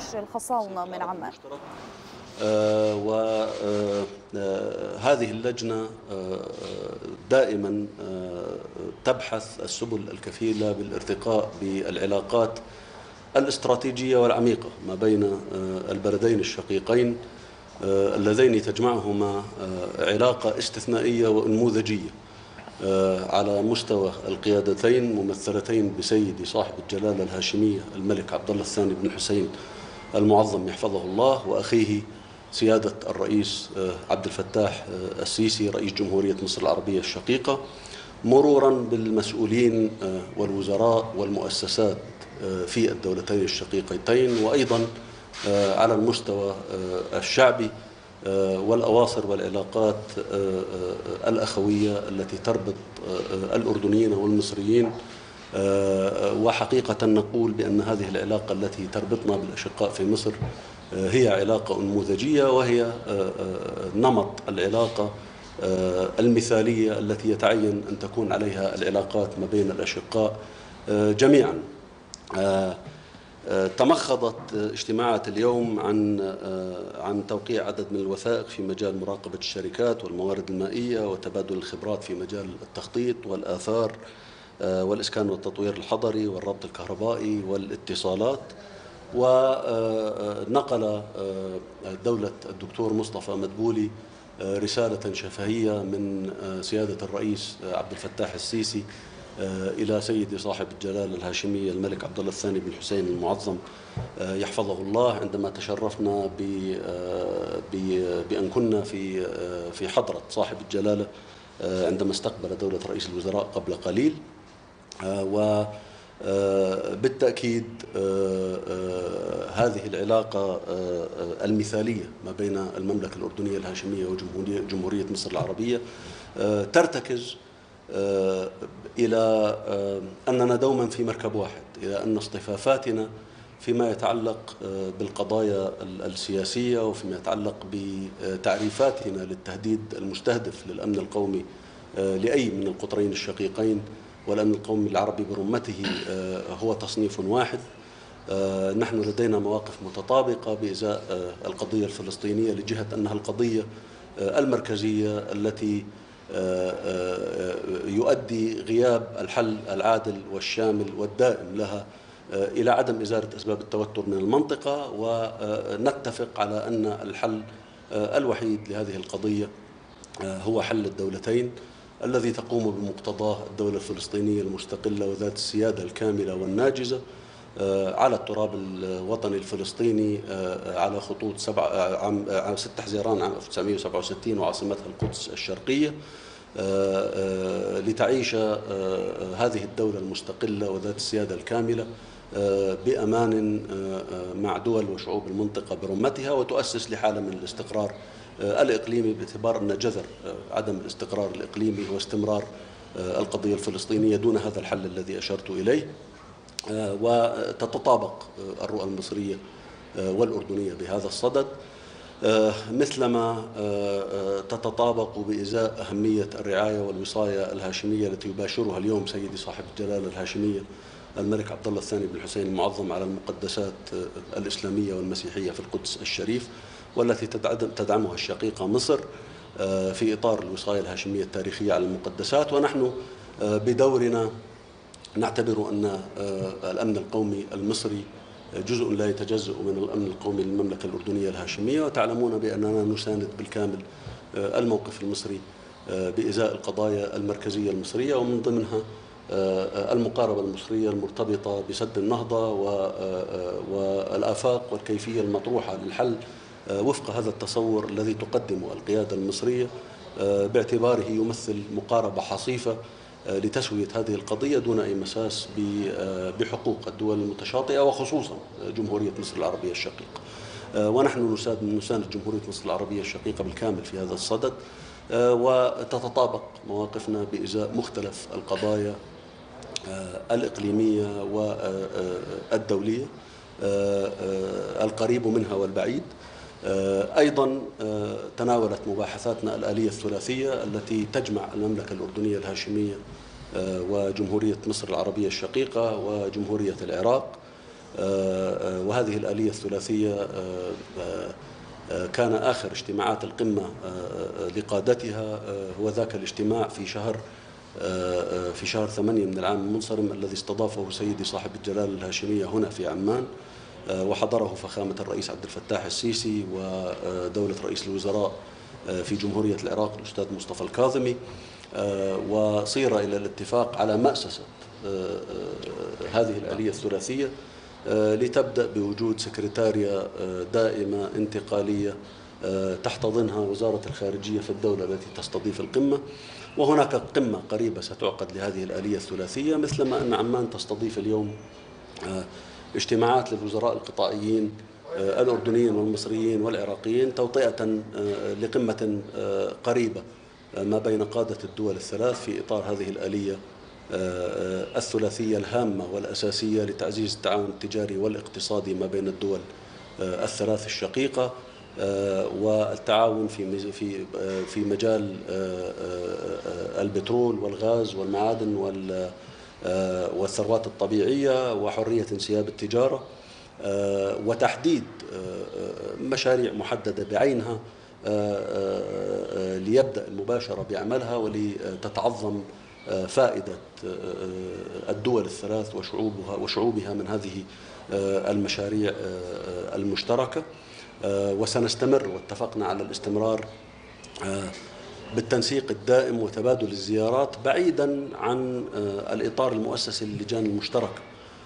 جيش الخصاونة من عمان. وهذه اللجنة دائما تبحث السبل الكفيلة بالارتقاء بالعلاقات الاستراتيجية والعميقة ما بين البلدين الشقيقين اللذين تجمعهما علاقة استثنائية ونموذجية على مستوى القيادتين ممثلتين بسيدي صاحب الجلالة الهاشمية الملك عبد الله الثاني بن حسين المعظم يحفظه الله، وأخيه سيادة الرئيس عبد الفتاح السيسي رئيس جمهورية مصر العربية الشقيقة، مرورا بالمسؤولين والوزراء والمؤسسات في الدولتين الشقيقتين، وأيضا على المستوى الشعبي والأواصر والعلاقات الأخوية التي تربط الأردنيين والمصريين. وحقيقة نقول بأن هذه العلاقة التي تربطنا بالأشقاء في مصر هي علاقة نموذجية، وهي نمط العلاقة المثالية التي يتعين أن تكون عليها العلاقات ما بين الأشقاء جميعا. تمخضت اجتماعات اليوم عن توقيع عدد من الوثائق في مجال مراقبة الشركات والموارد المائية وتبادل الخبرات في مجال التخطيط والآثار والإسكان والتطوير الحضري والربط الكهربائي والاتصالات. ونقل دولة الدكتور مصطفى مدبولي رسالة شفهية من سيادة الرئيس عبد الفتاح السيسي إلى سيدي صاحب الجلالة الهاشمية الملك عبد الله الثاني بن حسين المعظم يحفظه الله، عندما تشرفنا بأن كنا في حضرة صاحب الجلالة عندما استقبل دولة رئيس الوزراء قبل قليل. وبالتأكيد هذه العلاقة المثالية ما بين المملكة الأردنية الهاشمية وجمهورية مصر العربية ترتكز إلى أننا دوما في مركب واحد، إلى أن اصطفافاتنا فيما يتعلق بالقضايا السياسية وفيما يتعلق بتعريفاتنا للتهديد المستهدف للأمن القومي لأي من القطرين الشقيقين والأمن القومي العربي برمته هو تصنيف واحد. نحن لدينا مواقف متطابقة بإزاء القضية الفلسطينية لجهة أنها القضية المركزية التي يؤدي غياب الحل العادل والشامل والدائم لها إلى عدم إزالة أسباب التوتر من المنطقة. ونتفق على أن الحل الوحيد لهذه القضية هو حل الدولتين الذي تقوم بمقتضاه الدولة الفلسطينية المستقلة وذات السيادة الكاملة والناجزة على التراب الوطني الفلسطيني على خطوط 6 حزيران عام 1967 وعاصمتها القدس الشرقية، لتعيش هذه الدولة المستقلة وذات السيادة الكاملة بأمان مع دول وشعوب المنطقة برمتها، وتؤسس لحالة من الاستقرار الإقليمي، باعتبار أن جذر عدم الاستقرار الإقليمي هو استمرار القضية الفلسطينية دون هذا الحل الذي أشرت إليه. وتتطابق الرؤى المصرية والأردنية بهذا الصدد، مثلما تتطابق بإزاء أهمية الرعاية والوصاية الهاشمية التي يباشرها اليوم سيدي صاحب الجلالة الهاشمية الملك عبد الله الثاني بن حسين المعظم على المقدسات الإسلامية والمسيحية في القدس الشريف، والتي تدعمها الشقيقة مصر في إطار الوصاية الهاشمية التاريخية على المقدسات. ونحن بدورنا نعتبر أن الأمن القومي المصري جزء لا يتجزأ من الأمن القومي للمملكة الأردنية الهاشمية، وتعلمون بأننا نساند بالكامل الموقف المصري بإزاء القضايا المركزية المصرية، ومن ضمنها المقاربة المصرية المرتبطة بسد النهضة والآفاق والكيفية المطروحة للحل وفق هذا التصور الذي تقدمه القيادة المصرية، باعتباره يمثل مقاربة حصيفة لتسوية هذه القضية دون أي مساس بحقوق الدول المتشاطئة وخصوصا جمهورية مصر العربية الشقيقة. ونحن نساند جمهورية مصر العربية الشقيقة بالكامل في هذا الصدد، وتتطابق مواقفنا بإزاء مختلف القضايا الإقليمية والدولية القريب منها والبعيد. أيضا تناولت مباحثاتنا الآلية الثلاثية التي تجمع المملكة الأردنية الهاشمية وجمهورية مصر العربية الشقيقة وجمهورية العراق، وهذه الآلية الثلاثية كان آخر اجتماعات القمة لقادتها هو ذاك الاجتماع في شهر 8 من العام المنصرم الذي استضافه سيدي صاحب الجلالة الهاشمية هنا في عمان، وحضره فخامة الرئيس عبد الفتاح السيسي ودولة رئيس الوزراء في جمهورية العراق الأستاذ مصطفى الكاظمي، وصير إلى الاتفاق على مأسسة هذه الآلية الثلاثية لتبدأ بوجود سكرتارية دائمة انتقالية تحتضنها وزارة الخارجية في الدولة التي تستضيف القمة. وهناك قمة قريبة ستعقد لهذه الآلية الثلاثية، مثلما أن عمان تستضيف اليوم اجتماعات للوزراء القطاعيين الأردنيين والمصريين والعراقيين توطئة لقمة قريبة ما بين قادة الدول الثلاث في إطار هذه الآلية الثلاثية الهامة والأساسية لتعزيز التعاون التجاري والاقتصادي ما بين الدول الثلاث الشقيقة، والتعاون في مجال البترول والغاز والمعادن والثروات الطبيعية وحرية انسياب التجارة، وتحديد مشاريع محددة بعينها ليبدأ المباشرة بعملها ولتتعظم فائدة الدول الثلاث وشعوبها من هذه المشاريع المشتركة. وسنستمر واتفقنا على الاستمرار بالتنسيق الدائم وتبادل الزيارات بعيدا عن الإطار المؤسسي للجان المشتركة،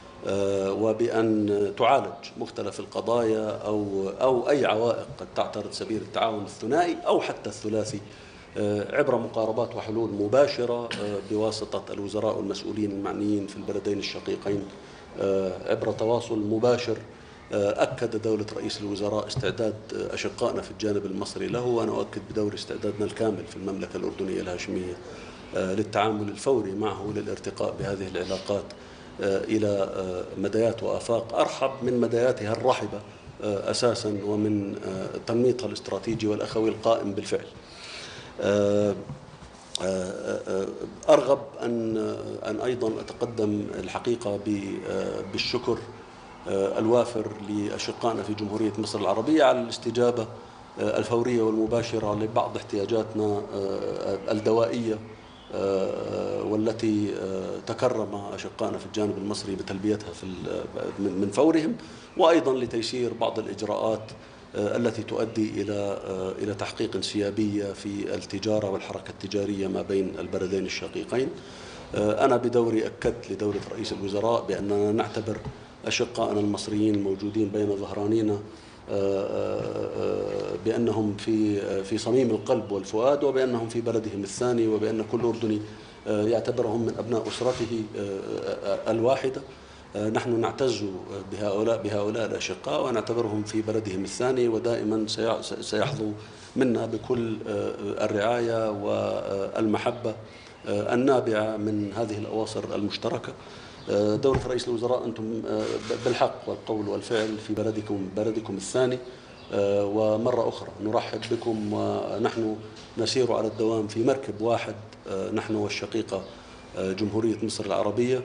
وبأن تعالج مختلف القضايا أو أي عوائق قد تعترض سبيل التعاون الثنائي أو حتى الثلاثي عبر مقاربات وحلول مباشرة بواسطة الوزراء والمسؤولين المعنيين في البلدين الشقيقين عبر تواصل مباشر. أكد دولة رئيس الوزراء استعداد أشقائنا في الجانب المصري له، وأنا أؤكد بدور استعدادنا الكامل في المملكة الأردنية الهاشمية للتعامل الفوري معه للارتقاء بهذه العلاقات إلى مدايات وآفاق أرحب من مداياتها الرحبة أساسا، ومن تنميطها الاستراتيجي والأخوي القائم بالفعل. أرغب أن أيضا أتقدم الحقيقة بالشكر الوافر لأشقائنا في جمهورية مصر العربية على الاستجابة الفورية والمباشرة لبعض احتياجاتنا الدوائية والتي تكرم أشقائنا في الجانب المصري بتلبيتها من فورهم، وأيضا لتيسير بعض الإجراءات التي تؤدي إلى تحقيق انسيابية في التجارة والحركة التجارية ما بين البلدين الشقيقين. أنا بدوري أكدت لدولة رئيس الوزراء بأننا نعتبر أشقائنا المصريين الموجودين بين ظهرانينا بأنهم في صميم القلب والفؤاد، وبأنهم في بلدهم الثاني، وبأن كل أردني يعتبرهم من أبناء أسرته الواحدة. نحن نعتز بهؤلاء الأشقاء ونعتبرهم في بلدهم الثاني، ودائما سيحظوا منا بكل الرعاية والمحبة النابعة من هذه الأواصر المشتركة. دولة رئيس الوزراء، أنتم بالحق والقول والفعل في بلدكم الثاني، ومرة أخرى نرحب بكم، ونحن نسير على الدوام في مركب واحد نحن والشقيقة جمهورية مصر العربية،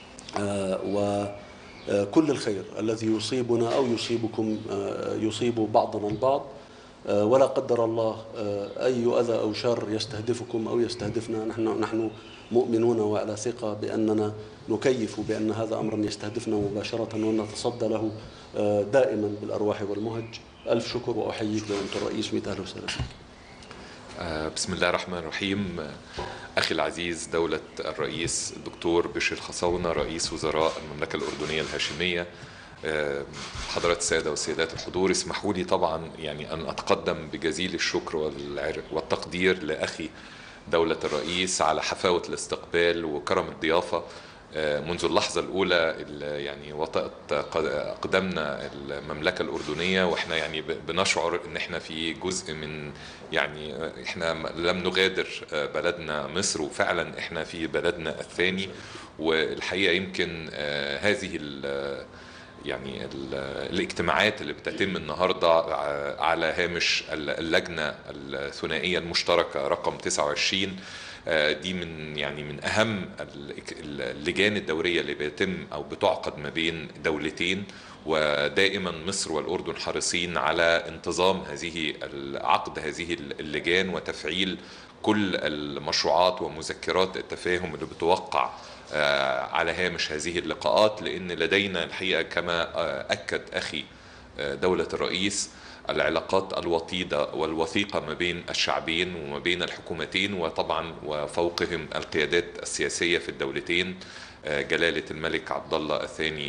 وكل الخير الذي يصيبنا أو يصيبكم يصيب بعضنا البعض، ولا قدر الله أي أذى أو شر يستهدفكم أو يستهدفنا. نحن مؤمنون وعلى ثقة بأننا نكيف بأن هذا أمر يستهدفنا مباشرة ونتصدى له دائما بالأرواح والمهج. ألف شكر وأحييك دولة الرئيس. 100 أهلا وسهلا. بسم الله الرحمن الرحيم. أخي العزيز دولة الرئيس الدكتور بشر الخصاونة رئيس وزراء المملكة الأردنية الهاشمية، حضرات السادة والسيدات الحضور، اسمحوا لي طبعا يعني أن أتقدم بجزيل الشكر والتقدير لأخي دولة الرئيس على حفاوة الاستقبال وكرم الضيافة منذ اللحظة الأولى يعني وطأت قدمنا المملكة الأردنية، وإحنا يعني بنشعر إن إحنا في جزء من يعني إحنا لم نغادر بلدنا مصر، وفعلا إحنا في بلدنا الثاني. والحقيقة يمكن هذه يعني الاجتماعات اللي بتتم النهاردة على هامش اللجنة الثنائية المشتركة رقم 29 دي من أهم اللجان الدورية اللي بيتم أو بتعقد ما بين دولتين، ودائما مصر والأردن حريصين على انتظام عقد هذه اللجان وتفعيل كل المشروعات ومذكرات التفاهم اللي بتوقع على هامش هذه اللقاءات، لأن لدينا الحقيقة كما أكد أخي دولة الرئيس العلاقات الوطيدة والوثيقة ما بين الشعبين وما بين الحكومتين، وطبعا وفوقهم القيادات السياسية في الدولتين، جلالة الملك عبد الله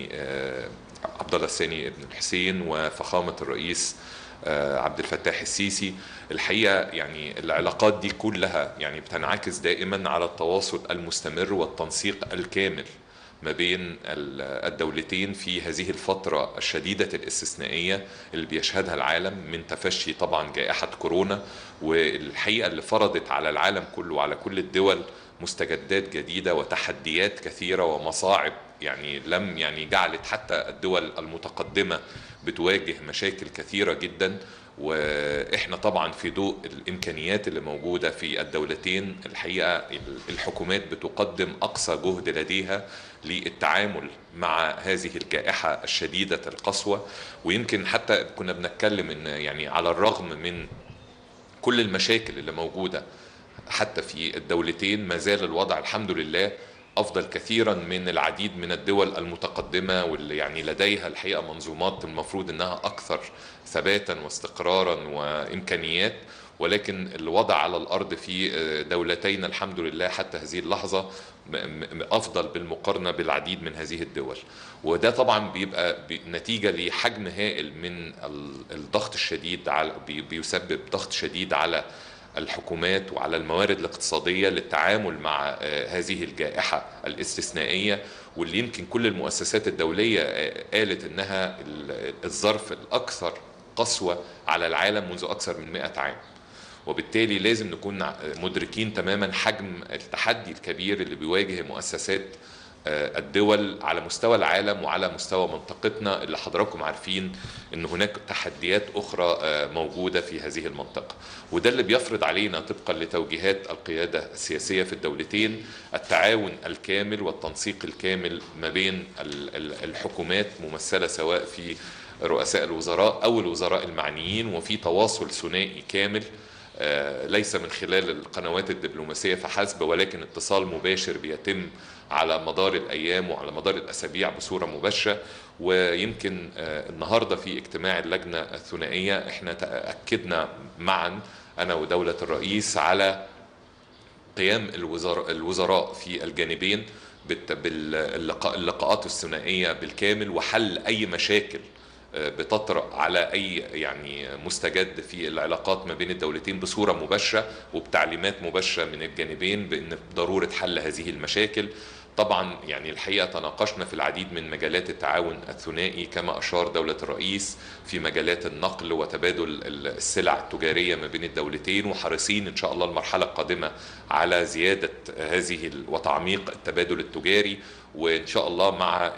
الثاني ابن الحسين وفخامة الرئيس عبد الفتاح السيسي. الحقيقة يعني العلاقات دي كلها يعني بتنعكس دائما على التواصل المستمر والتنسيق الكامل ما بين الدولتين في هذه الفترة الشديدة الاستثنائية اللي بيشهدها العالم من تفشي طبعا جائحة كورونا، والحقيقة اللي فرضت على العالم كله وعلى كل الدول مستجدات جديدة وتحديات كثيرة ومصاعب جعلت حتى الدول المتقدمة بتواجه مشاكل كثيرة جدا. واحنا طبعا في ضوء الامكانيات اللي موجودة في الدولتين الحقيقة الحكومات بتقدم اقصى جهد لديها للتعامل مع هذه الجائحة الشديدة القسوة. ويمكن حتى كنا بنتكلم ان يعني على الرغم من كل المشاكل اللي موجودة حتى في الدولتين ما زال الوضع الحمد لله أفضل كثيرا من العديد من الدول المتقدمة، واللي يعني لديها الحقيقة منظومات المفروض أنها أكثر ثباتا واستقرارا وإمكانيات، ولكن الوضع على الأرض في دولتين الحمد لله حتى هذه اللحظة أفضل بالمقارنة بالعديد من هذه الدول. وده طبعا بيبقى نتيجة لحجم هائل من الضغط الشديد بيسبب ضغط شديد على الحكومات وعلى الموارد الاقتصادية للتعامل مع هذه الجائحة الاستثنائية، واللي يمكن كل المؤسسات الدولية قالت انها الظرف الاكثر قسوة على العالم منذ اكثر من 100 عام. وبالتالي لازم نكون مدركين تماما حجم التحدي الكبير اللي بيواجه مؤسسات الدول على مستوى العالم وعلى مستوى منطقتنا، اللي حضراتكم عارفين ان هناك تحديات اخرى موجودة في هذه المنطقة. وده اللي بيفرض علينا طبقا لتوجيهات القيادة السياسية في الدولتين التعاون الكامل والتنسيق الكامل ما بين الحكومات ممثلة سواء في رؤساء الوزراء او الوزراء المعنيين، وفي تواصل ثنائي كامل ليس من خلال القنوات الدبلوماسية فحسب، ولكن اتصال مباشر بيتم على مدار الأيام وعلى مدار الأسابيع بصورة مباشرة. ويمكن النهاردة في اجتماع اللجنة الثنائية احنا تأكدنا معا أنا ودولة الرئيس على قيام الوزراء في الجانبين باللقاءات الثنائية بالكامل، وحل أي مشاكل بتطرأ على أي مستجد في العلاقات ما بين الدولتين بصورة مباشرة وبتعليمات مباشرة من الجانبين بأن ضرورة حل هذه المشاكل. طبعا الحقيقة تناقشنا في العديد من مجالات التعاون الثنائي كما أشار دولة الرئيس في مجالات النقل وتبادل السلع التجارية ما بين الدولتين، وحريصين إن شاء الله المرحلة القادمة على زيادة هذه وتعميق التبادل التجاري. وإن شاء الله مع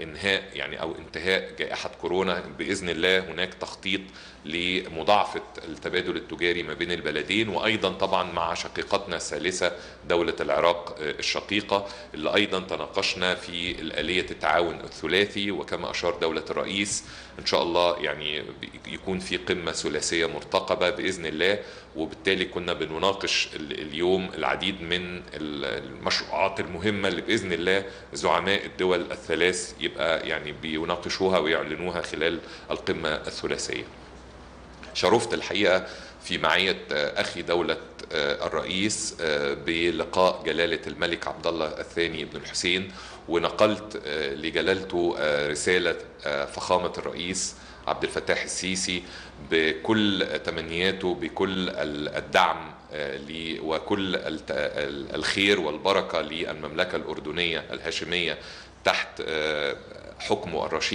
انتهاء جائحة كورونا بإذن الله هناك تخطيط لمضاعفة التبادل التجاري ما بين البلدين، وأيضا طبعا مع شقيقتنا الثالثة دولة العراق الشقيقة اللي أيضا تناقشنا في الآلية التعاون الثلاثي. وكما أشار دولة الرئيس إن شاء الله يكون في قمة ثلاثية مرتقبة بإذن الله، وبالتالي كنا بنناقش اليوم العديد من المشروعات المهمة اللي بإذن الله زعماء الدول الثلاث يبقى بيناقشوها ويعلنوها خلال القمة الثلاثية. شرفت الحقيقة في معية أخي دولة الرئيس بلقاء جلالة الملك عبد الله الثاني ابن الحسين، ونقلت لجلالته رسالة فخامة الرئيس عبد الفتاح السيسي بكل تمنياته بكل الدعم وكل الخير والبركة للمملكة الأردنية الهاشمية تحت حكمه الرشيد،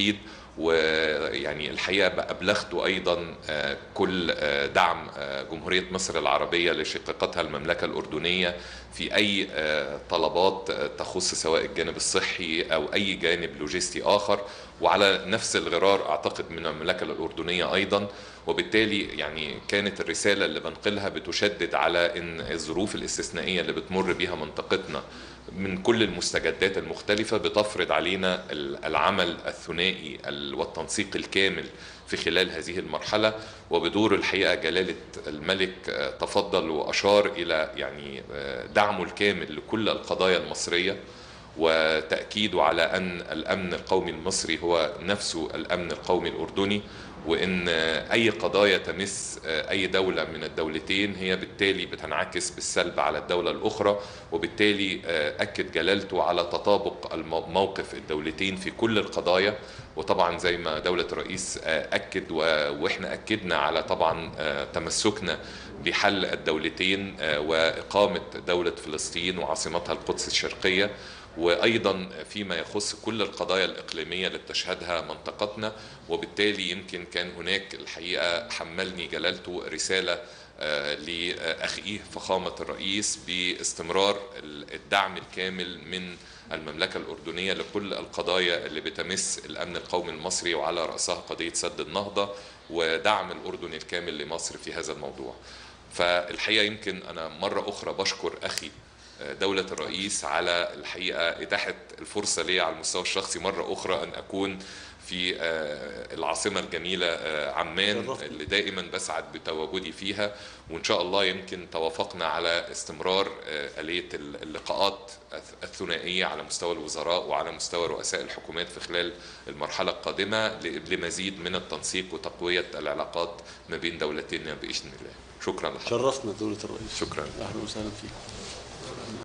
ويعني الحقيقة أبلغت أيضا كل دعم جمهورية مصر العربية لشقيقتها المملكة الأردنية في أي طلبات تخص سواء الجانب الصحي أو أي جانب لوجستي آخر، وعلى نفس الغرار أعتقد من المملكة الأردنية أيضا. وبالتالي يعني كانت الرسالة اللي بنقلها بتشدد على أن الظروف الاستثنائية اللي بتمر بها منطقتنا من كل المستجدات المختلفة بتفرض علينا العمل الثنائي والتنسيق الكامل في خلال هذه المرحلة. وبدور الحقيقة جلالة الملك تفضل وأشار إلى يعني دعمه الكامل لكل القضايا المصرية، وتأكيده على أن الأمن القومي المصري هو نفسه الأمن القومي الأردني، وإن أي قضايا تمس أي دولة من الدولتين هي بالتالي بتنعكس بالسلب على الدولة الأخرى. وبالتالي أكد جلالته على تطابق موقف الدولتين في كل القضايا. وطبعا زي ما دولة الرئيس أكد وإحنا أكدنا على طبعا تمسكنا بحل الدولتين وإقامة دولة فلسطين وعاصمتها القدس الشرقية، وأيضا فيما يخص كل القضايا الإقليمية اللي بتشهدها منطقتنا. وبالتالي يمكن كان هناك الحقيقة حملني جلالته رسالة لأخيه فخامة الرئيس باستمرار الدعم الكامل من المملكة الأردنية لكل القضايا اللي بتمس الأمن القومي المصري، وعلى رأسها قضية سد النهضة ودعم الأردن الكامل لمصر في هذا الموضوع. فالحقيقة يمكن أنا مرة أخرى بشكر أخي دولة الرئيس على الحقيقة إتاحة الفرصة لي على المستوى الشخصي مرة أخرى أن أكون في العاصمة الجميلة عمان اللي دائما بسعد بتواجدي فيها. وإن شاء الله يمكن توافقنا على استمرار آلية اللقاءات الثنائية على مستوى الوزراء وعلى مستوى رؤساء الحكومات في خلال المرحلة القادمة لمزيد من التنسيق وتقوية العلاقات ما بين دولتنا بإذن الله. شكرا لحضرتك. شرفنا دولة الرئيس. شكرا. أهلا وسهلا فيك.